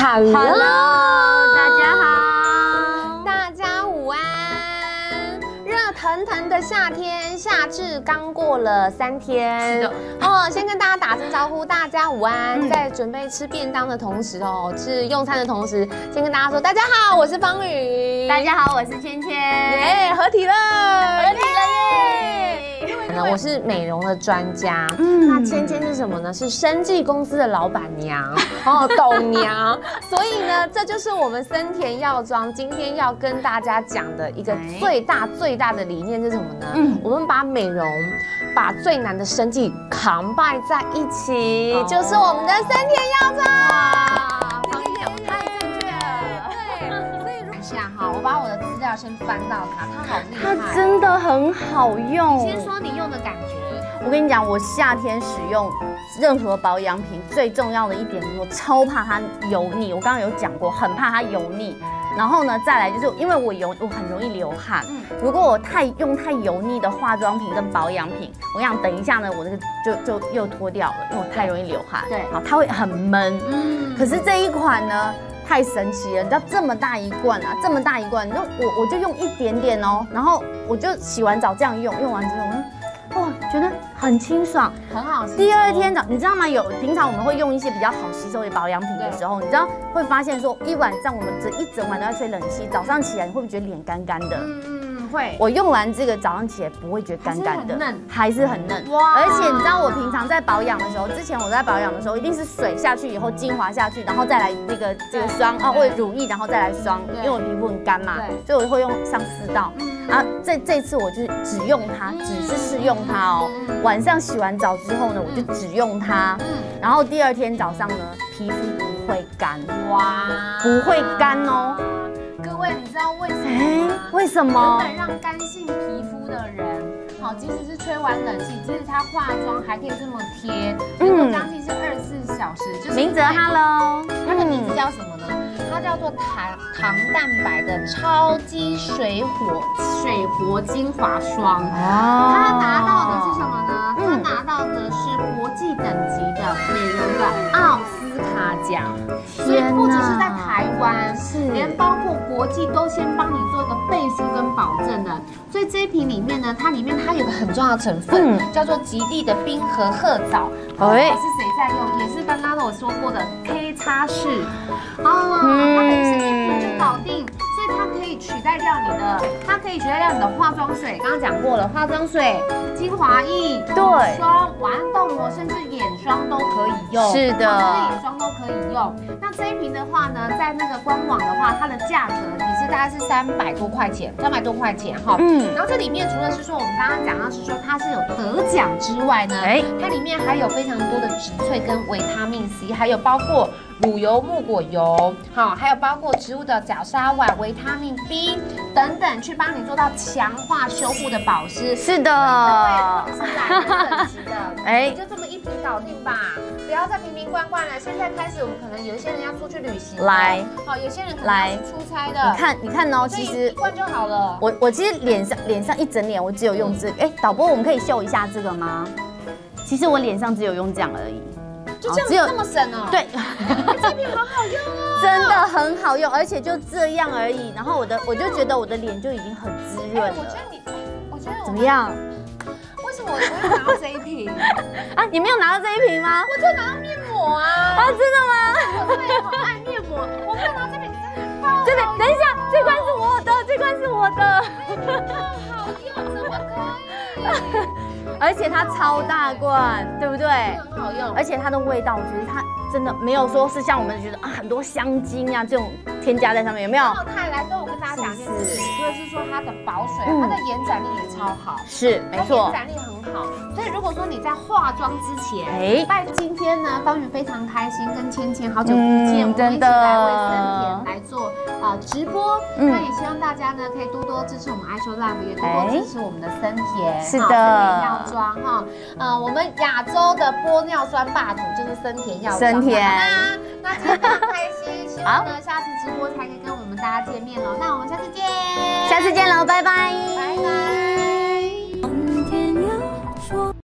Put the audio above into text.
Hello， 大家好， 大家午安。热腾腾的夏天，夏至刚过了3天， 是的哦，先跟大家打声招呼，大家午安。在准备吃便当的同时哦，吃用餐的同时，先跟大家说大家好，我是方宇。 大家好，我是芊芊， 耶，合体了， 合体了耶！ 我是美容的专家，那芊芊是什么呢？是生技公司的老板娘哦，董娘。所以呢，这就是我们森田药妆今天要跟大家讲的一个最大的理念是什么呢？我们把美容、把最难的生技combine在一起，就是我们的森田药妆。 方宇讲得太正确了， 对，所以如下哈，我把我的资料先翻到它好厉害， 它真的很好用。 先说你用的感觉。 我跟你讲，我夏天使用任何保养品最重要的一点，我超怕它油腻。我刚刚有讲过，很怕它油腻。然后呢，再来就是因为我很容易流汗，如果我用太油腻的化妆品跟保养品，我想等一下呢，我那个就又脱掉了，因为我太容易流汗。 对， 好，它会很闷。可是这一款呢，太神奇了，你知道这么大一罐啊，这么大一罐，我就用一点点哦，然后我就洗完澡这样用完之后，哇，觉得很清爽， 很好吸收。 第二天早，你知道吗？平常我们会用一些比较好吸收的保养品的时候，你知道会发现说，一晚上我们一整晚都在吹冷气，早上起来你会不会觉得脸干干的？ 会。 我用完这个早上起来不会觉得干干的，还是很嫩。 哇！ 而且你知道我平常在保养的时候，之前我在保养的时候，一定是水下去以后精华下去，然后再来这个霜啊，或者乳液，然后再来霜，因为我皮肤很干嘛，所以我会用上4道。啊，这次我就只用它，只是试用它哦。晚上洗完澡之后呢，我就只用它，然后第二天早上呢，皮肤不会干，哇，不会干哦。 各位，你知道为什么吗？ 为什么？ 原本让干性皮肤的人，好，即使是吹完冷气，即使他化妆还可以这么贴，能够将近是24小时。就是明哲，Hello， 它的名字叫什么呢？它叫做糖蛋白的超级水活精华霜。它拿到的是什么呢？它拿到的是国际等级的美容的奥斯卡奖，所以不只是在台湾，连包括国际都先帮你做一个背书跟保证的。所以这一瓶里面呢，它有个很重要的成分，叫做极地的冰河褐藻。是谁在用？也是刚刚我说过的 K 擦式哦，它可以是1瓶就搞定，所以它可以取代掉你的化妆水，刚刚讲过了，化妆水、精华液、乳霜、晚安冻膜，甚至眼霜都可以用。是的，眼霜都可以用。那这一瓶的话呢，在那个官网的话，它的价格也是大概是300多块钱哈。然后这里面除了是说我们刚刚讲到是说它是有得奖之外呢，它里面还有非常多的植萃跟维他命 C， 还有包括乳油、木果油，好，还有包括植物的角鲨烷、维他命 B 等等，去帮你做到强化修护的保湿。是的，对，是懒人等级的，你就这么1瓶搞定吧，不要再瓶瓶罐罐了。现在开始，我们可能有一些人要出去旅行，好，有些人可能要出差的。你看哦，其实1罐就好了。我其实脸上一整脸，我只有用这个。导播，我们可以秀一下这个吗？其实我脸上只有用这样而已。就这样这么省哦？对，这瓶好好用哦，真的很好用，而且就这样而已。然后我就觉得我的脸就已经很滋润了。我觉得怎么样？为什么我没有拿到这一瓶啊？你没有拿到这一瓶吗？我就拿到面膜啊！真的吗？我真的很爱面膜，我没有拿这瓶。这边等一下，这罐是我的，这罐是我的。好用，怎么可以？而且它超大罐，对不对？很好用，而且它的味道，我觉得它真的没有说是像我们觉得很多香精啊这种添加在上面，有没有？太来跟我跟大家讲一件事，除了是说它的保水，它的延展力也超好，是没错，延展力很好。所以如果说你在化妆之前，今天呢，方宇非常开心，跟芊芊好久不见，我们一起来为森田来做直播。那也希望大家呢可以多多支持我们iShowLive，也多多支持我们的森田。是的，森田药妆哈，我们亚洲的玻尿酸霸主就是森田药妆。森田，那今天非常开心，希望呢下次直播才可以跟我们大家见面喽。那我们下次见喽，拜拜，拜拜。